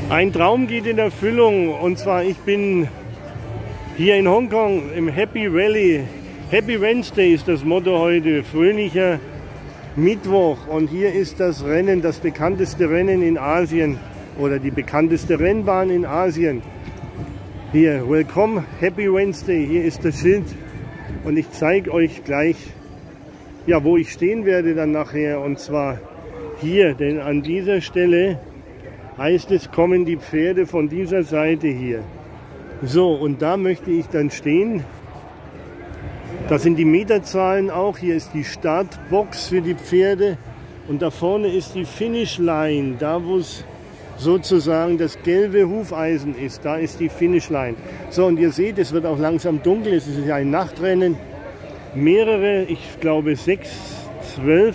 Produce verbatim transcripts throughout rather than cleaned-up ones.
Ein Traum geht in Erfüllung, und zwar ich bin hier in Hongkong im Happy Valley. Happy Wednesday ist das Motto heute, fröhlicher Mittwoch, und hier ist das Rennen, das bekannteste Rennen in Asien oder die bekannteste Rennbahn in Asien. Hier, Welcome Happy Wednesday, hier ist das Schild, und ich zeige euch gleich, ja, wo ich stehen werde dann nachher, und zwar hier, denn an dieser Stelle heißt es, kommen die Pferde von dieser Seite hier. So, und da möchte ich dann stehen. Das sind die Meterzahlen auch. Hier ist die Startbox für die Pferde. Und da vorne ist die Finishline. Da, wo es sozusagen das gelbe Hufeisen ist, da ist die Finishline. So, und ihr seht, es wird auch langsam dunkel. Es ist ja ein Nachtrennen. Mehrere, ich glaube sechs, zwölf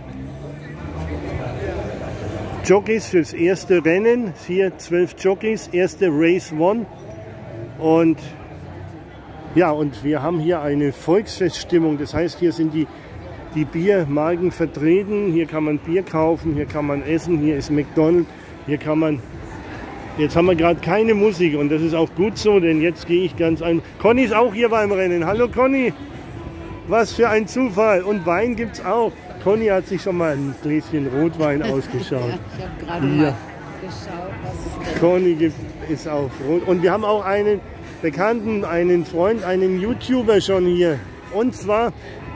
Jockeys fürs erste Rennen. Hier zwölf Jockeys, erste Race One. Und ja, und wir haben hier eine Volksfeststimmung. Das heißt, hier sind die, die Biermarken vertreten. Hier kann man Bier kaufen, hier kann man essen, hier ist McDonald's, hier kann man... Jetzt haben wir gerade keine Musik, und das ist auch gut so, denn jetzt gehe ich ganz ein... Conny ist auch hier beim Rennen. Hallo Conny! Was für ein Zufall! Und Wein gibt es auch. Conny hat sich schon mal ein Gläschen Rotwein ausgeschaut. Ja, ich habe gerade ja. mal geschaut, was es denn Conny gibt, ist auf Rot. Und wir haben auch einen Bekannten, einen Freund, einen YouTuber schon hier. Und zwar,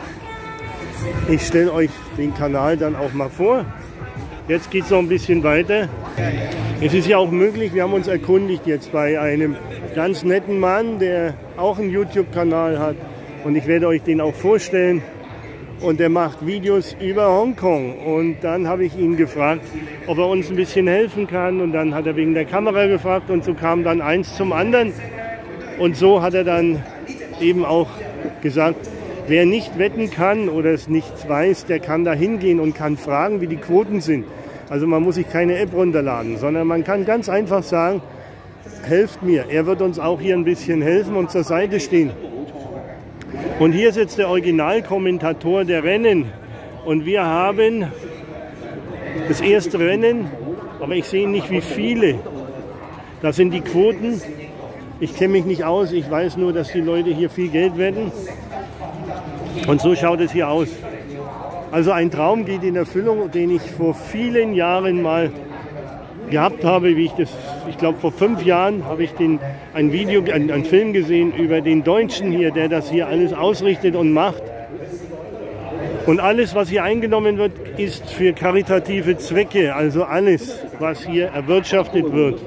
ich stelle euch den Kanal dann auch mal vor. Jetzt geht es noch ein bisschen weiter. Es ist ja auch möglich, wir haben uns erkundigt jetzt bei einem ganz netten Mann, der auch einen YouTube-Kanal hat. Und ich werde euch den auch vorstellen. Und der macht Videos über Hongkong. Und dann habe ich ihn gefragt, ob er uns ein bisschen helfen kann. Und dann hat er wegen der Kamera gefragt, und so kam dann eins zum anderen. Und so hat er dann eben auch gesagt, wer nicht wetten kann oder es nicht weiß, der kann da hingehen und kann fragen, wie die Quoten sind. Also man muss sich keine App runterladen, sondern man kann ganz einfach sagen, helft mir. Er wird uns auch hier ein bisschen helfen und zur Seite stehen. Und hier ist jetzt der Originalkommentator der Rennen. Und wir haben das erste Rennen, aber ich sehe nicht wie viele. Das sind die Quoten. Ich kenne mich nicht aus, ich weiß nur, dass die Leute hier viel Geld wetten. Und so schaut es hier aus. Also ein Traum geht in Erfüllung, den ich vor vielen Jahren mal gehabt habe, wie ich das, ich glaube vor fünf Jahren habe ich den, ein Video, ein, ein Film gesehen über den Deutschen hier, der das hier alles ausrichtet und macht. Und alles, was hier eingenommen wird, ist für karitative Zwecke, also alles, was hier erwirtschaftet wird.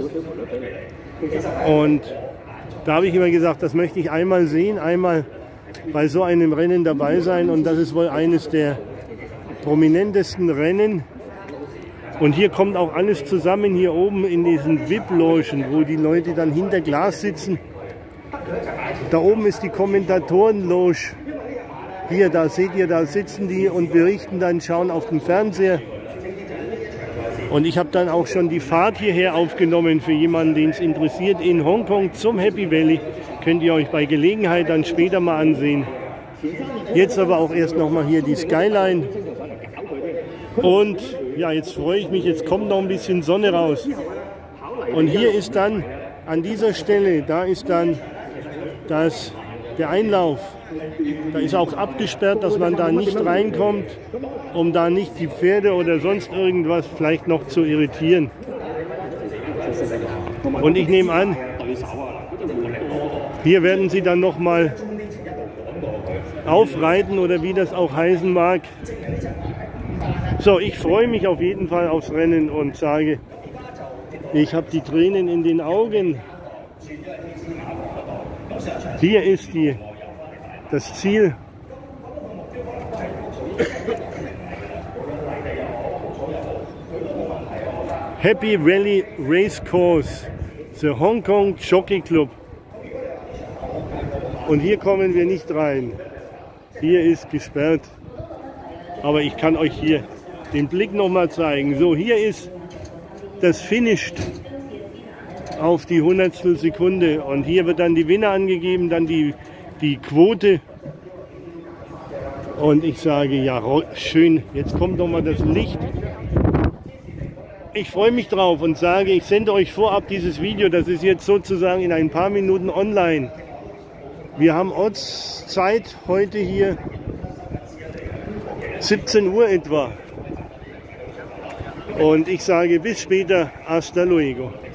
Und da habe ich immer gesagt, das möchte ich einmal sehen, einmal bei so einem Rennen dabei sein, und das ist wohl eines der prominentesten Rennen. Und hier kommt auch alles zusammen, hier oben in diesen V I P-Logen, wo die Leute dann hinter Glas sitzen. Da oben ist die Kommentatoren-Loge. Hier, da seht ihr, da sitzen die und berichten dann, schauen auf den Fernseher. Und ich habe dann auch schon die Fahrt hierher aufgenommen für jemanden, den es interessiert, in Hongkong zum Happy Valley. Könnt ihr euch bei Gelegenheit dann später mal ansehen. Jetzt aber auch erst noch mal hier die Skyline. Und ja, jetzt freue ich mich, jetzt kommt noch ein bisschen Sonne raus. Und hier ist dann, an dieser Stelle, da ist dann das, der Einlauf. Da ist auch abgesperrt, dass man da nicht reinkommt, um da nicht die Pferde oder sonst irgendwas vielleicht noch zu irritieren. Und ich nehme an, hier werden sie dann noch mal aufreiten oder wie das auch heißen mag. So, ich freue mich auf jeden Fall aufs Rennen und sage, ich habe die Tränen in den Augen. Hier ist die, das Ziel. Happy Valley Race Course, the Hong Kong Jockey Club. Und hier kommen wir nicht rein. Hier ist gesperrt. Aber ich kann euch hier den Blick noch mal zeigen. So, hier ist das Finished auf die Hundertstel Sekunde. Und hier wird dann die Winner angegeben, dann die, die Quote. Und ich sage, ja, schön, jetzt kommt noch mal das Licht. ich freue mich drauf und sage, ich sende euch vorab dieses Video, das ist jetzt sozusagen in ein paar Minuten online. Wir haben Ortszeit heute hier siebzehn Uhr etwa. Und ich sage bis später, hasta luego.